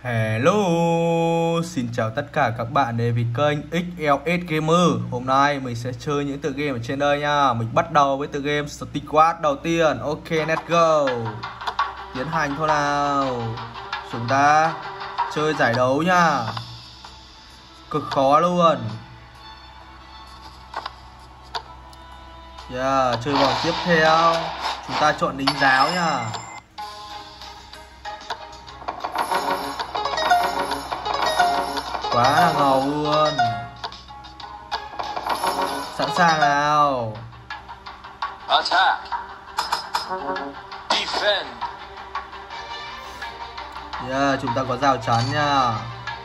Hello, xin chào tất cả các bạn đến với kênh XLS Gamer. Hôm nay mình sẽ chơi những tựa game ở trên đây nha. Mình bắt đầu với tựa game Steward đầu tiên. Ok, let's go. Tiến hành thôi nào. Chúng ta chơi giải đấu nha. Cực khó luôn. Chơi vòng tiếp theo. Chúng ta chọn lính giáo nha. Quá là ngầu luôn. Sẵn sàng nào. Attack. Defend. Chúng ta có rào chắn nha.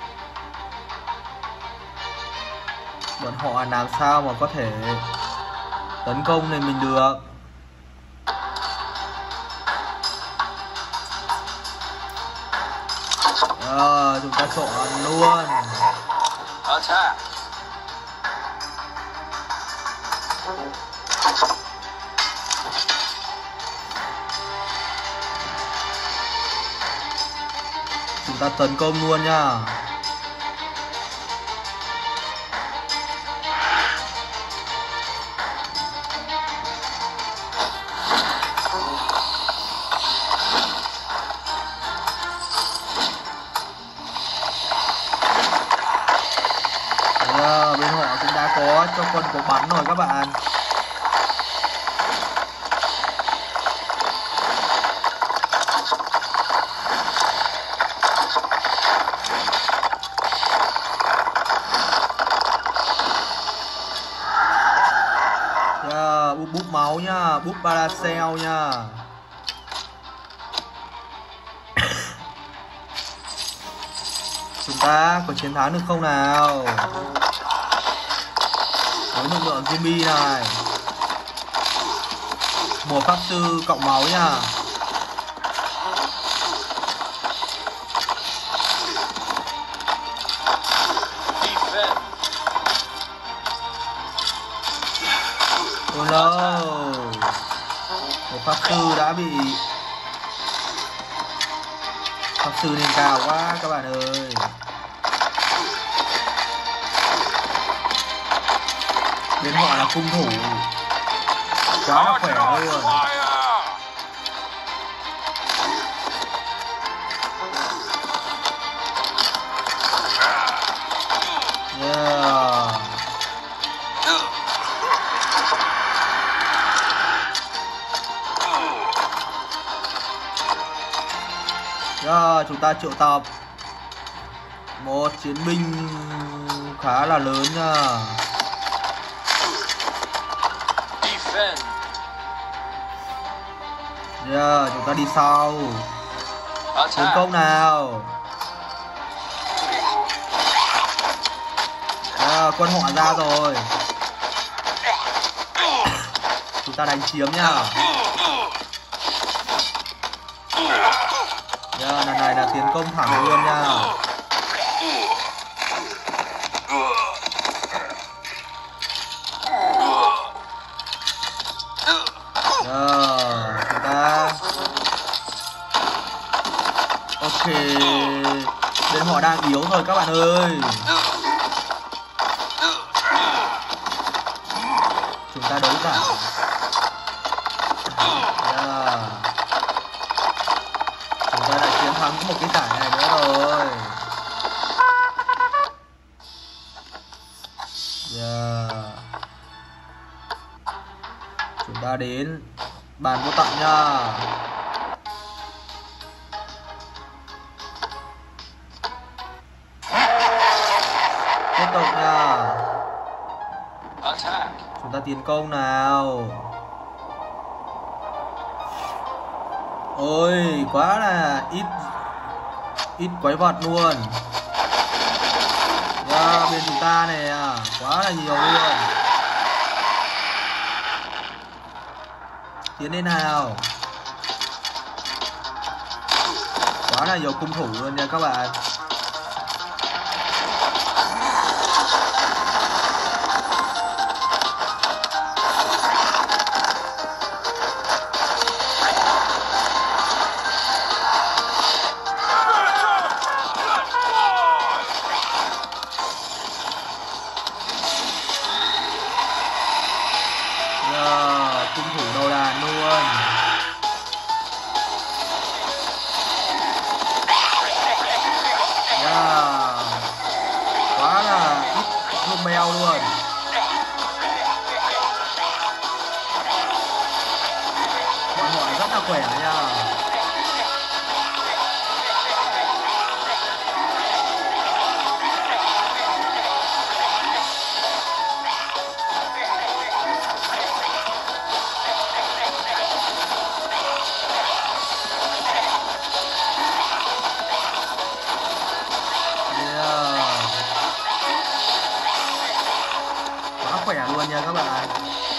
Bọn họ làm sao mà có thể tấn công này mình được. Chúng ta chọn luôn. Attack. Chúng ta tấn công luôn nha. Bên họ cũng đã có cho quân có bắn rồi các bạn. Búp máu nha, búp Paracel nha. Chúng ta có chiến thắng được không nào? Với lực lượng zombie này. Một pháp sư cộng máu nha. Oh no. Một pháp sư đã bị. Pháp sư lên cao quá các bạn ơi. Bên họ là cung thủ. Quá là khỏe luôn. Chúng ta triệu tập một chiến binh khá là lớn nha. Chúng ta đi sau. Tấn công nào. Quân họ ra rồi. Chúng ta đánh chiếm nha. Lần này là tiến công thẳng luôn nha. Chúng ta ok. Bên họ đang yếu rồi các bạn ơi. Chúng ta đấu giải. Chúng ta đã chiến thắng một cái giải này nữa rồi. Chúng ta đến bàn vô tặng nha. Tiếp tục nha. Chúng ta tiến công nào. Ôi quá là ít quái vật luôn. Bên chúng ta này quá là nhiều luôn. Tiến lên nào. Quá là nhiều cung thủ luôn nha các bạn. beo luôn. Bọn họ rất là khỏe nha. Quá khỏe luôn nha các bạn.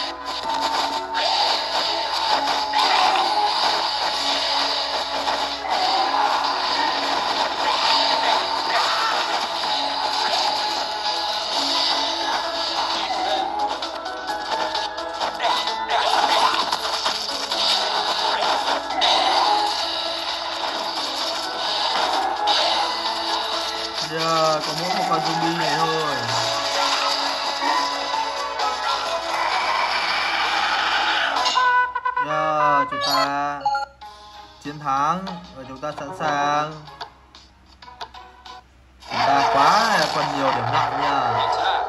Giờ có mỗi một con zombie này thôi. Giờ chúng ta chiến thắng và chúng ta sẵn sàng. Chúng ta quá còn nhiều điểm nặng nha.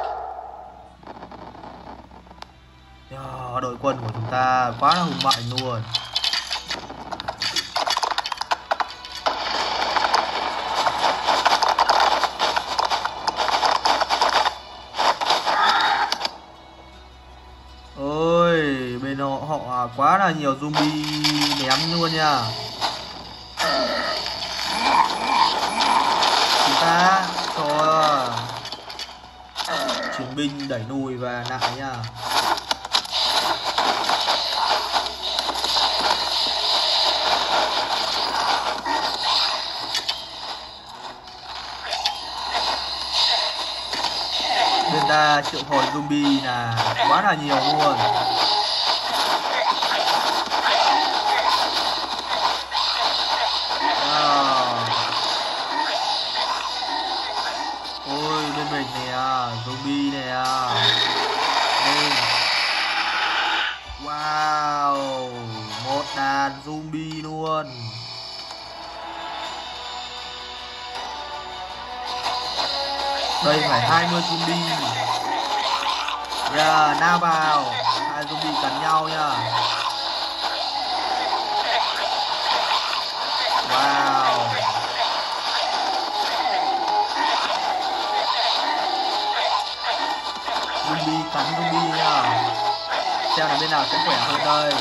Giờ đội quân của chúng ta quá là hùng mạnh luôn. Ôi, bên họ quá là nhiều zombie ném luôn nha. Chúng ta cho chiến binh đẩy lùi và lại nha. Bên ta triệu hồi zombie là quá là nhiều luôn. Ôi bên mình nè, zombie nè. Wow, một đàn zombie luôn. Đây phải 20 zombie. Yeah, na vào. Hai zombie cắn nhau nha. Wow. Zombie cắn zombie nha. Xem là bên nào sẽ khỏe hơn đây.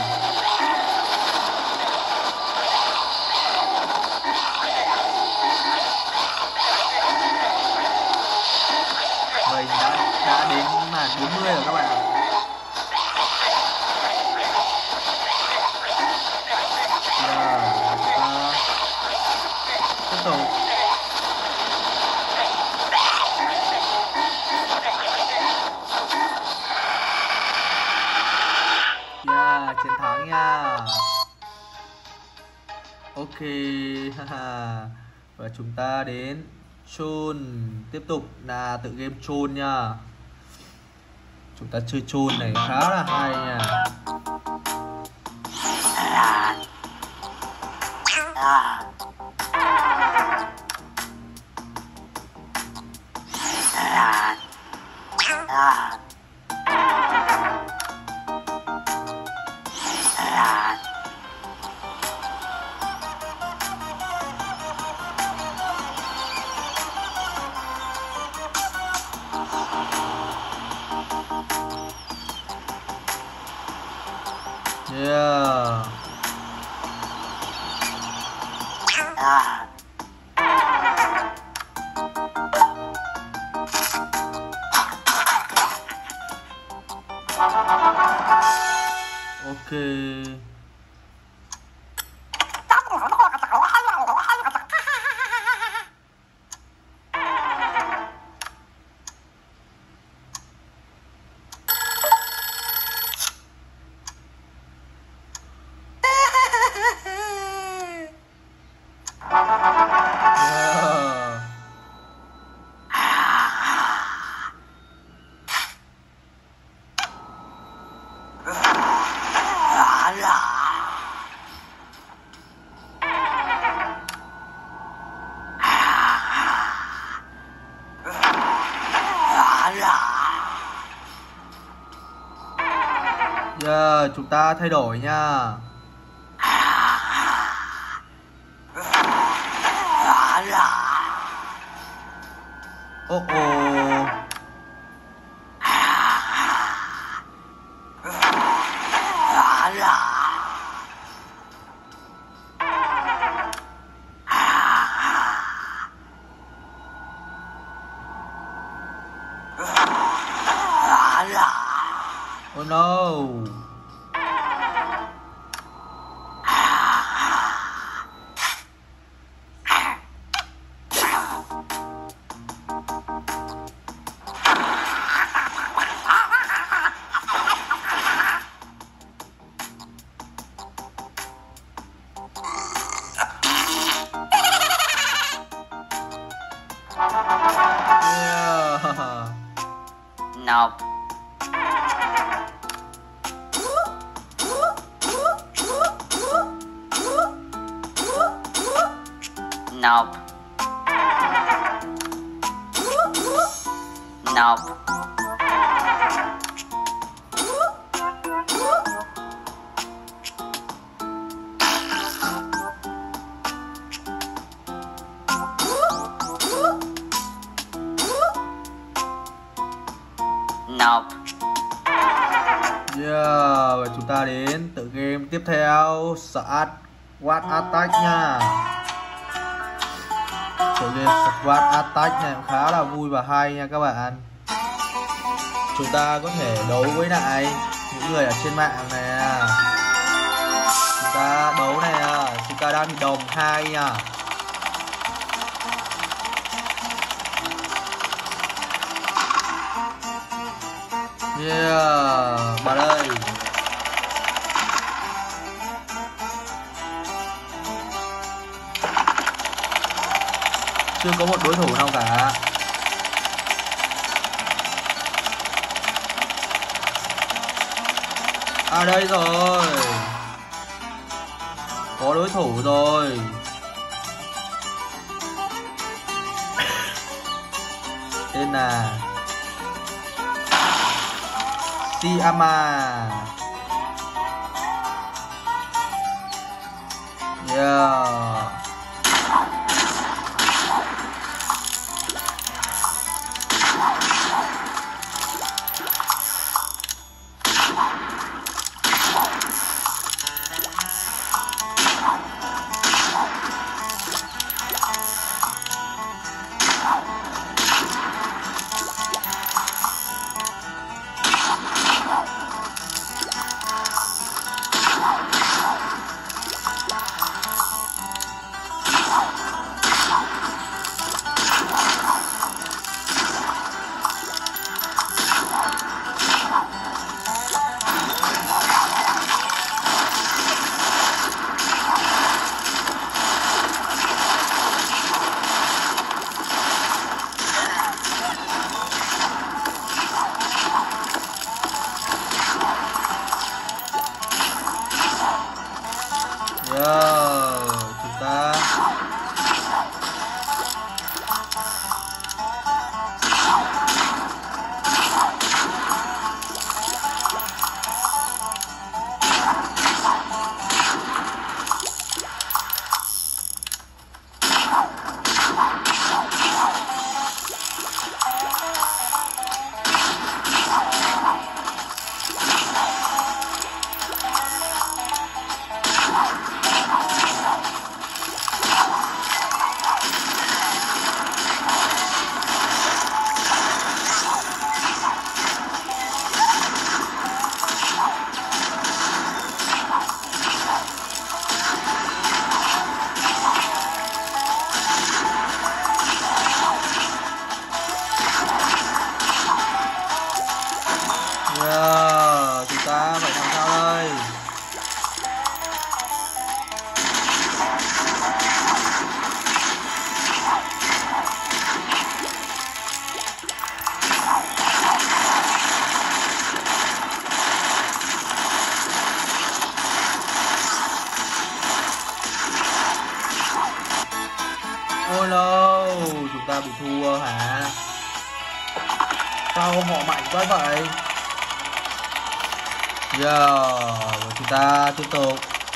Mình đã đến màn 40 rồi các bạn ạ. Tiếp tục. Chiến thắng nha. Ok. Và chúng ta đến chôn. Tiếp tục là tự game chôn nha. Chúng ta chơi chôn này khá là hay nha. Yeah. Ok. là giờ chúng ta thay đổi nha. Ô ô. Oh no. Yeah. Nope. Nope. Nope. Nope. Yeah, và chúng ta đến tựa game tiếp theo, Squad Attack nha. Tựa game Squad Attack này cũng khá là vui và hay nha các bạn. Chúng ta có thể đấu với lại những người ở trên mạng nè. Chúng ta đấu nè, chúng ta đang bị đồng 2 nha. Yeah, bà đây. Chưa có một đối thủ nào cả. À đây rồi. Có đối thủ rồi. Tên là Siyama. Yeah. Chúng ta phải làm sao đây? Ôi no, chúng ta bị thua hả? Sao họ mạnh quá vậy? Và chúng ta tiếp tục.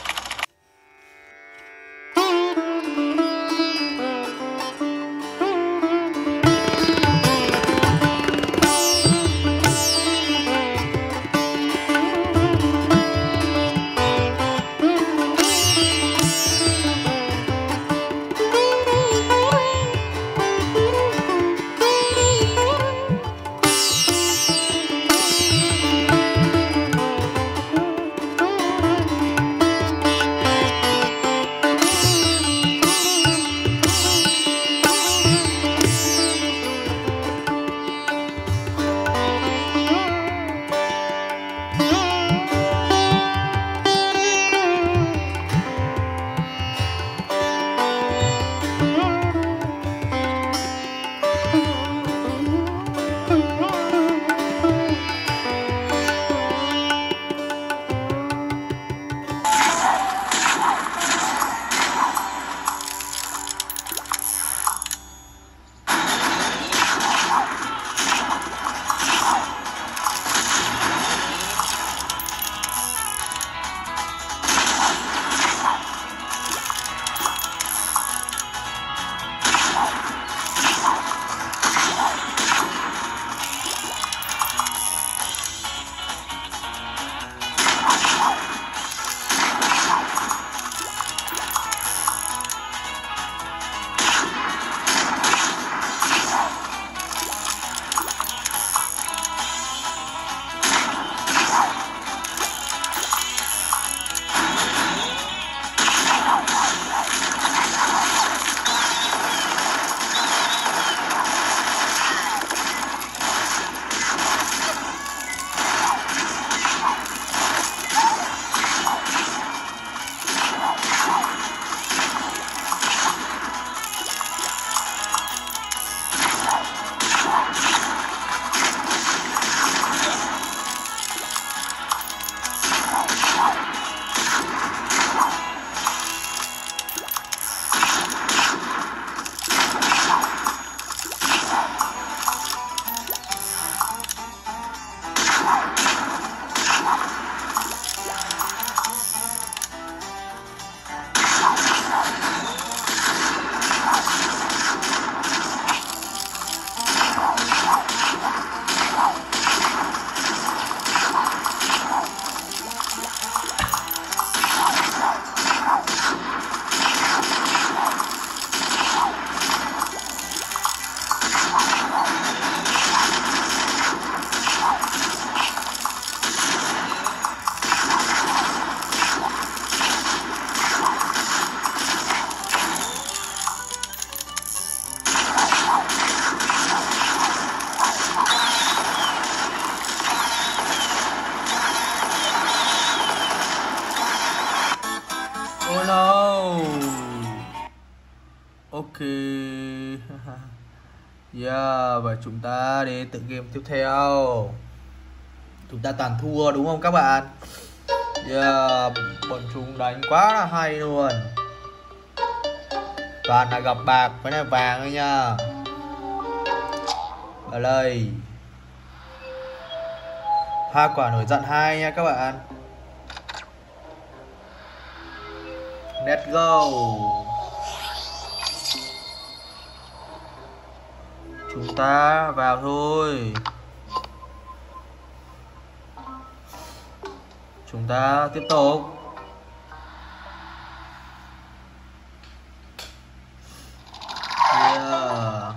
Oh no. Ok. Yeah, và chúng ta đến tựa game tiếp theo. Chúng ta toàn thua đúng không các bạn? Yeah, bọn chúng đánh quá là hay luôn. Toàn là gặp bạc với là vàng thôi nha. Ở đây hoa quả nổi giận 2 nha các bạn. Let's go. Chúng ta vào thôi. Chúng ta tiếp tục. Yeah.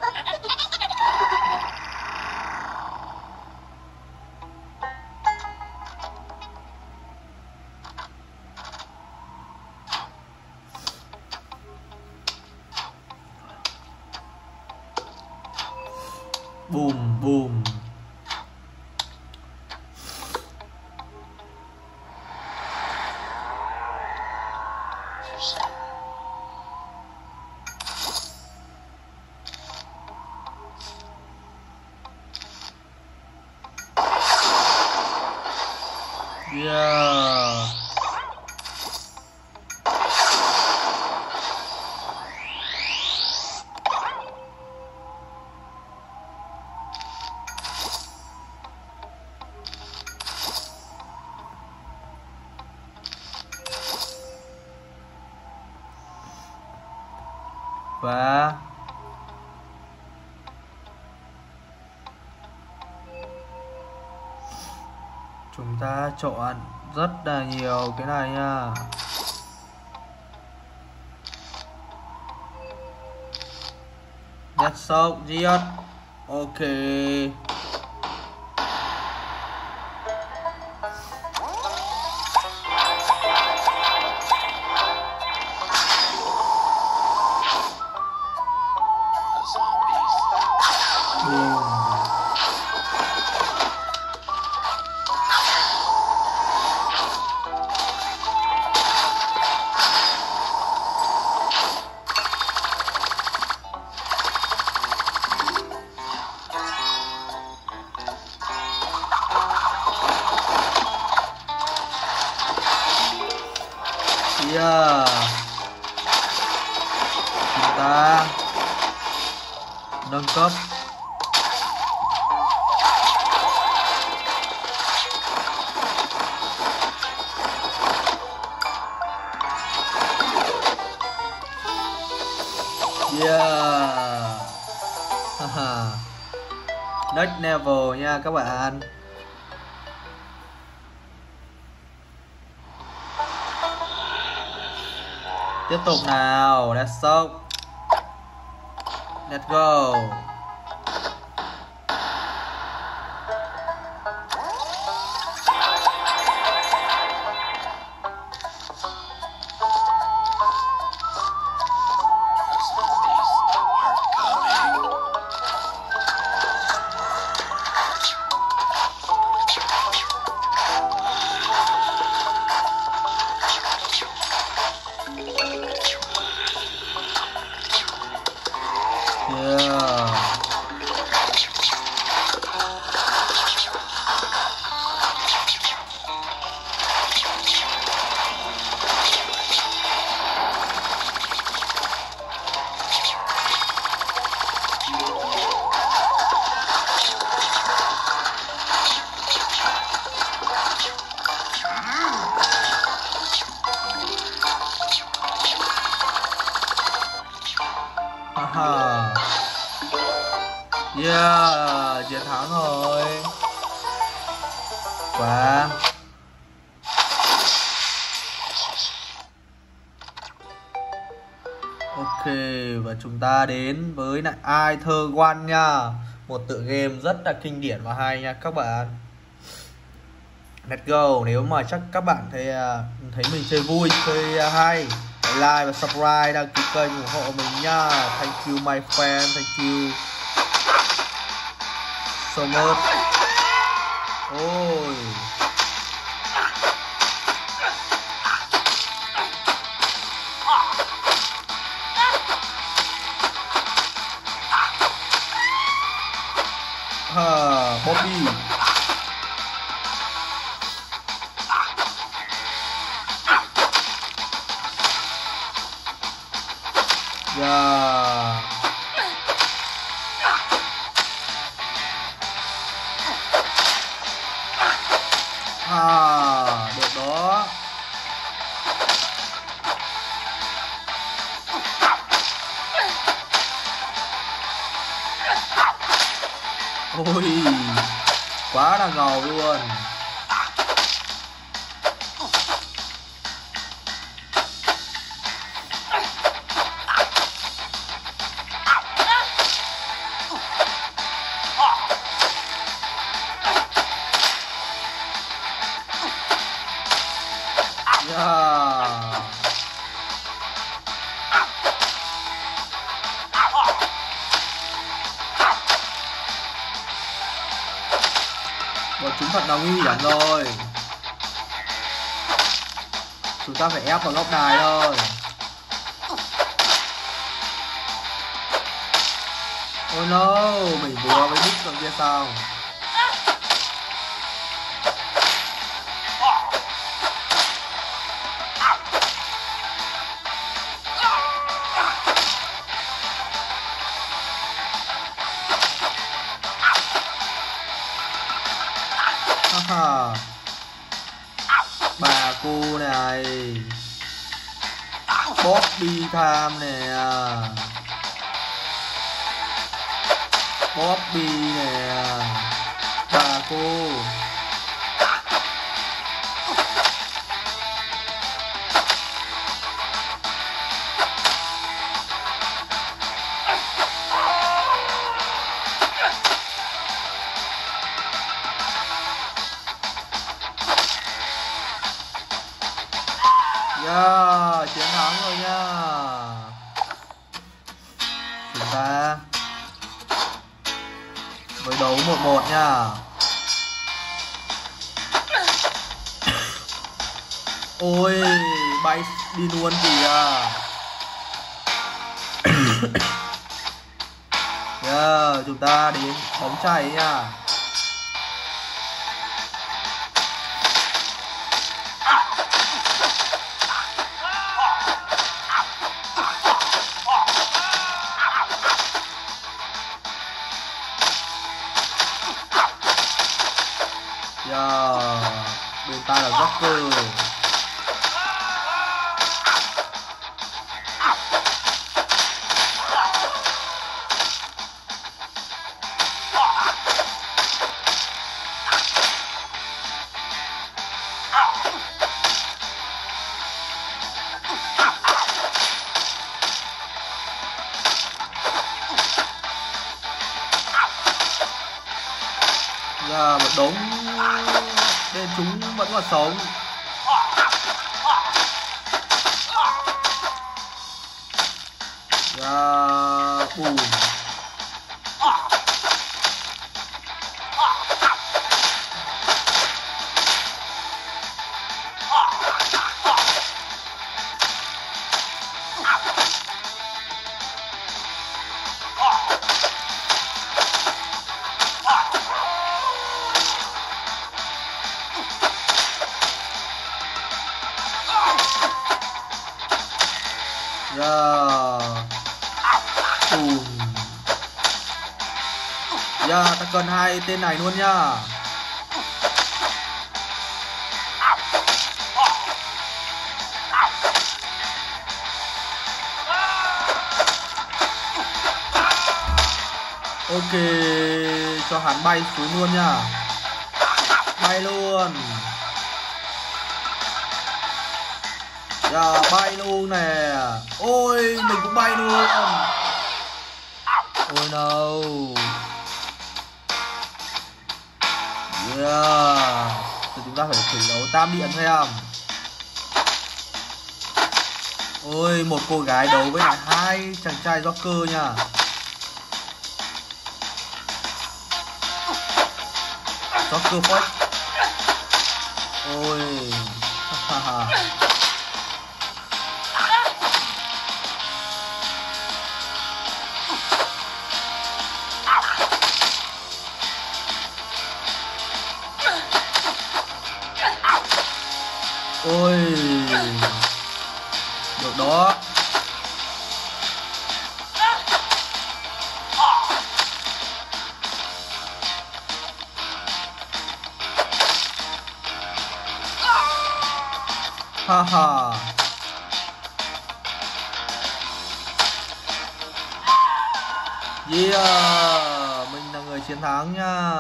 Boom boom. Yeah. Và chúng ta chọn rất là nhiều cái này nha. Dead Shock giết. Ok. Yeah. Chúng ta nâng cấp. Yeah. Next level nha các bạn. Tiếp tục nào, let's go. Let's go. Yeah, chiến thắng rồi. Và ok, và chúng ta đến với lại Aether One nha. Một tựa game rất là kinh điển và hay nha các bạn. Let's go. Nếu mà chắc các bạn thấy mình chơi vui, chơi hay, hãy like và subscribe, đăng ký kênh ủng hộ mình nha. Thank you my friend, thank you so much. Ôi. Bobby. Yeah. Được đó. Ôi, quá là ngầu luôn. Bọn chúng thật là nguy hiểm rồi. Chúng ta phải ép vào góc này thôi. Oh no, mình vừa mới đích rồi kia xong. Bà cô này Bobby Tham nè. Bobby nè, bà cô. Yeah, chiến thắng rồi nha. Chúng ta với đấu 1-1 nha. Ôi, bay đi luôn kìa. Yeah, chúng ta đến bóng chày nha. Bên ta là Joker. Một đống nên chúng vẫn còn sống. Bùm. Ta cần hai tên này luôn nhá. Ok, cho hắn bay xuống luôn nha. Bay luôn. Bay luôn nè. Ôi, mình cũng bay luôn. Ôi no. Thì chúng ta phải thử đấu tam điện xem. Ôi, một cô gái đấu với lại hai chàng trai Joker nha. Joker fake. Ôi. Ôi, được đó. Haha. Yeah, mình là người chiến thắng nha.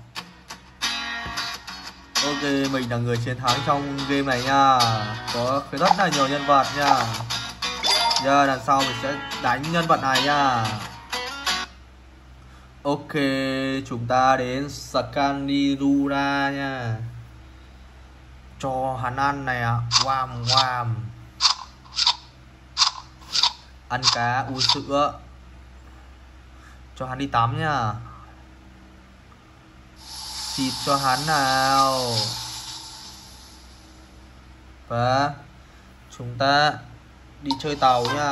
Ok, mình là người chiến thắng trong game này nha. Có rất là nhiều nhân vật nha. Giờ đằng sau mình sẽ đánh nhân vật này nha. Ok, chúng ta đến Scandirura nha. Cho hắn ăn này ạ. Wham wham. Ăn cá uống sữa. Cho hắn đi tắm nha. Xịt cho hắn nào. Và chúng ta đi chơi tàu nha.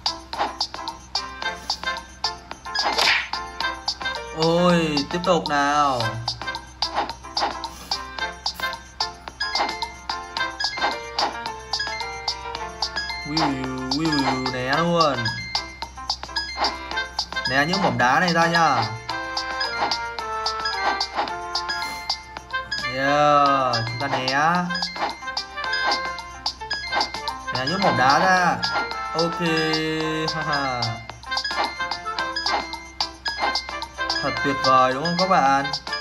Ôi, tiếp tục nào. Né luôn. Né những mỏm đá này ra nha. Chúng ta né những mỏm đá ra. Ok. Haha. Thật tuyệt vời đúng không các bạn?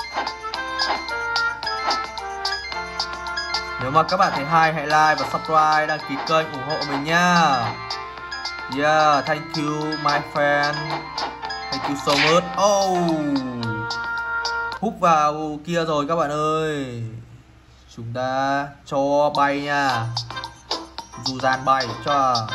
Nếu mà các bạn thấy hay, hãy like và subscribe, đăng ký kênh ủng hộ mình nha. Yeah, thank you my friend. Thank you so much. Hút vào kia rồi các bạn ơi. Chúng ta cho bay nha. Dù dàn bay cho.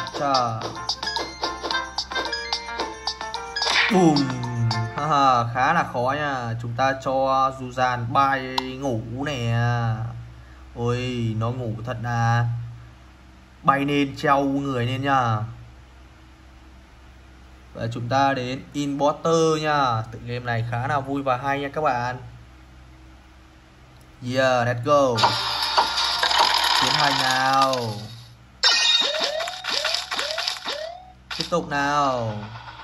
Bùm. Khá là khó nha. Chúng ta cho dù dàn bay ngủ nè. Ôi, nó ngủ thật à. Bay lên treo người lên nha. Và chúng ta đến Importer nha. Tựa game này khá là vui và hay nha các bạn. Yeah, let's go. Tiến hành nào. Tiếp tục nào.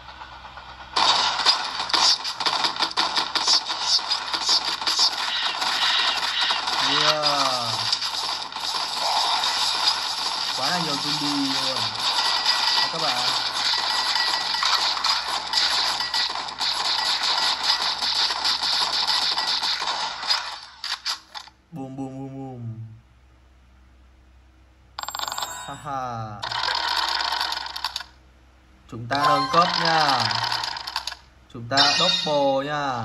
Yeah. Quá là nhiều zombie luôn các bạn. Boom boom boom boom. Haha. Chúng ta nâng cấp nha. Chúng ta double nha.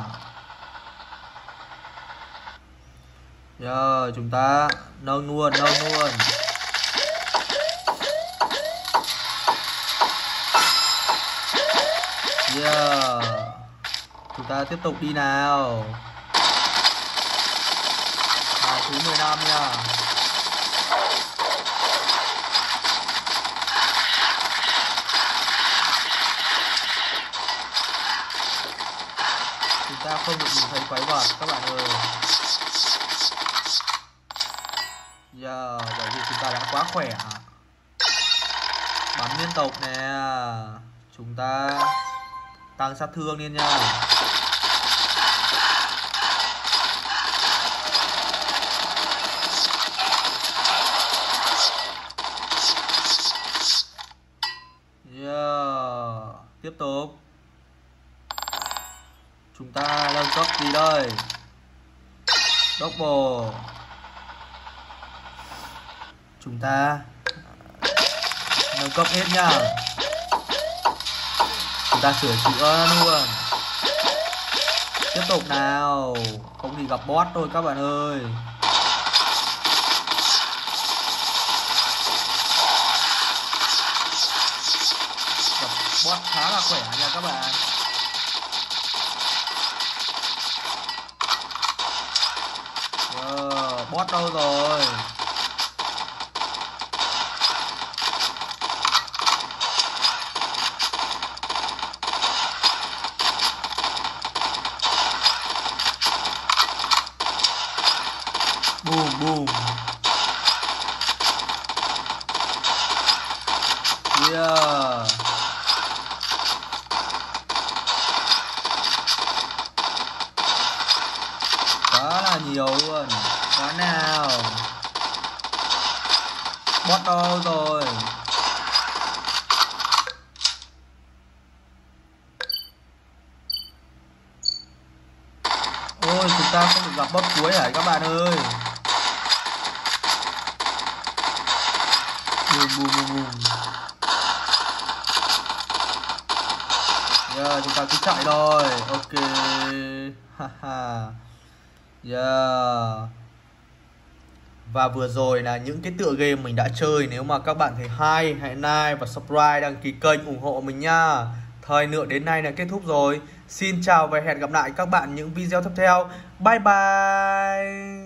Giờ chúng ta nâng luôn. Yeah. Chúng ta tiếp tục đi nào. Thứ 15 nha. Chúng ta không được nhìn thấy quái vật các bạn ơi. Bởi vì chúng ta đã quá khỏe. Bắn liên tục nè. Chúng ta tăng sát thương lên nha. Tiếp tục. Chúng ta nâng cấp gì đây? Double. Chúng ta nâng cấp hết nha. Chúng ta sửa chữa luôn. Tiếp tục nào. Không thì gặp boss thôi các bạn ơi. Boss khá là khỏe nha các bạn. Boss đâu rồi? Boom boom. Yeah. Quá là nhiều luôn. Quá nào. Boss đâu rồi? Ôi, chúng ta không được gặp boss cuối hả các bạn ơi? Boom boom boom boom. Yeah, chúng ta cứ chạy thôi. Ok. Haha. Yeah. Và vừa rồi là những cái tựa game mình đã chơi. Nếu mà các bạn thấy hay, hãy like và subscribe, đăng ký kênh ủng hộ mình nha. Thời lượng đến nay là kết thúc rồi. Xin chào và hẹn gặp lại các bạn những video tiếp theo. Bye bye.